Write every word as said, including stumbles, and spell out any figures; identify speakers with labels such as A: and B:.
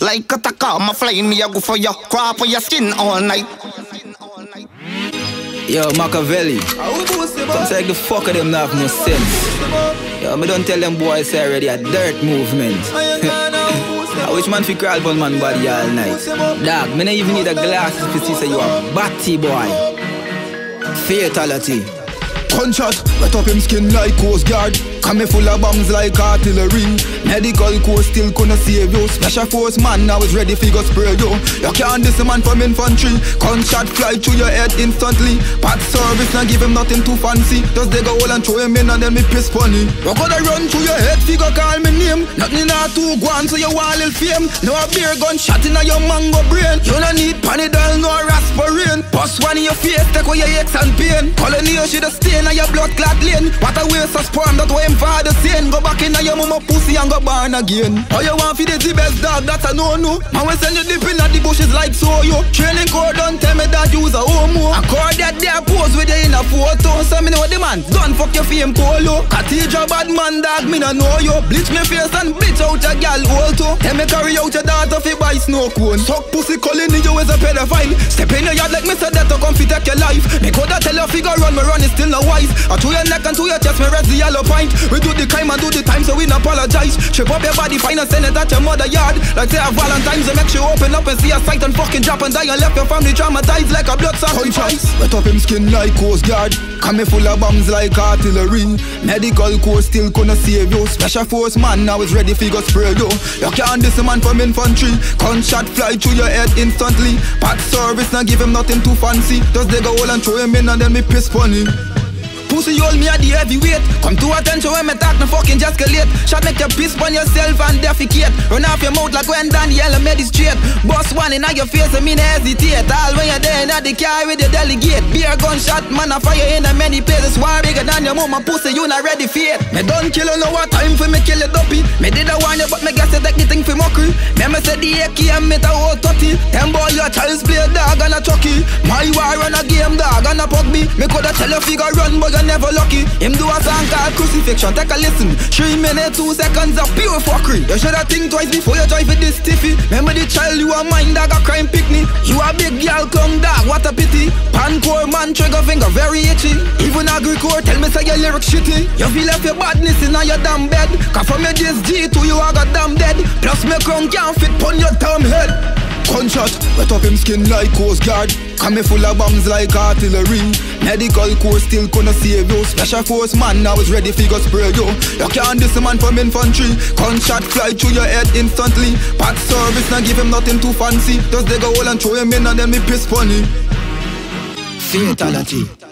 A: Like a Takama flying me, I go for your crop or your skin all night.
B: Yo, Machiavelli, come say like the fuck of them not have no sense. Yo, me don't tell them boys say already a dirt movement. I wish man fi crawl on man body all night. Dog, me not even need a glasses to see say you a batty boy. Fatality.
C: Gunshot, wet up him skin like Coast Guard. Come full of bombs like artillery. Medical corps still couldn't save you. Special force man, I was ready for go spray you. You can't diss a man from infantry. Gunshot fly through your head instantly. Bad service, not give him nothing too fancy. Just they go all and throw him in and then me piss funny. You gotta run through your head, figure call me name. Nothing not too guan, so you want little fame. No a beer gunshot in your mango brain. You don't need Panadol, no aspirin. Bust one in your face, take away your aches and pain. Colony, you should have stayed in your blood clot lane. What a waste of sperm, that way him father saying. Go back in your mama pussy and go born again. How you want for the best dog, that's a no-no. Man we send you dip in at the bushes like so yo. Training core don't tell me that you was a homo. I call that there pose with you in a photo. So me know the man, don't fuck your fame polo. Cathedral bad man dog, me no know you. Bleach me face and bleach out your gal also. Tell me carry out your daughter fi buy snow cone. Suck pussy calling you as a pedophile. Step in your yard like me said that to come fi take your life. Me coulda tell your figure run, me run is still no wise. I to your neck and to your chest, me rest the yellow pint. We do the crime and do the time so we no apologize. Trip up your body, find a send it at your mother yard. Like say a Valentine's, it makes you open up and see a sight and fucking drop and die and left your family traumatized like a blood sacrifice. Wet up him skin like Coast Guard. Come full of bombs like artillery. Medical corps still couldn't save you. Special force man, now is ready for go spray you. You can't diss a man from infantry. Gunshot fly through your head instantly. Bad service, not give him nothing too fancy. Just they go all and throw him in and then me piss funny. Pussy hold me at the heavyweight. Come to attention when me talk, no fucking just escalate. Shot make you piss on yourself and defecate. Run off your mouth like when Daniel made it straight. Boss one in your face and me no hesitate. All when you're there in the car with your delegate. Beer gunshot, man a fire in a many places. War bigger than your mama pussy, you not ready for it. Me don't kill you, no what time for me kill it dopey. Me did a warn you but me guess you take the thing for mockery. Me me say the A K M me ta old thirty. Them boy you a child's play dog and a chucky. My war on a game dog and a pug me. Me coulda tell you figure run but you're never lucky. Him do a song called Crucifixion. Take a listen. Three minutes, two seconds of pure fuckery. You shoulda think twice before you drive with this stiffy. Remember the child you a mind dog a crime picnic. You a big girl clown dog, what a pity. Pancore man trigger finger very itchy. Even agricore tell me say your lyrics shitty. You feel left your badness in your damn bed. Cause from your J S G to you a got damn dead. Plus me crown can't fit pon your damn head. Gunshot, wet up him skin like Coast Guard. Come full of bombs like artillery. Medical corps still couldn't save you. Special force man, now is ready for go spray you. You can't diss a man from infantry. Gunshot fly through your head instantly. Bad service, not give him nothing too fancy. Just they go all and throw him in and then me piss funny.
B: Fatality.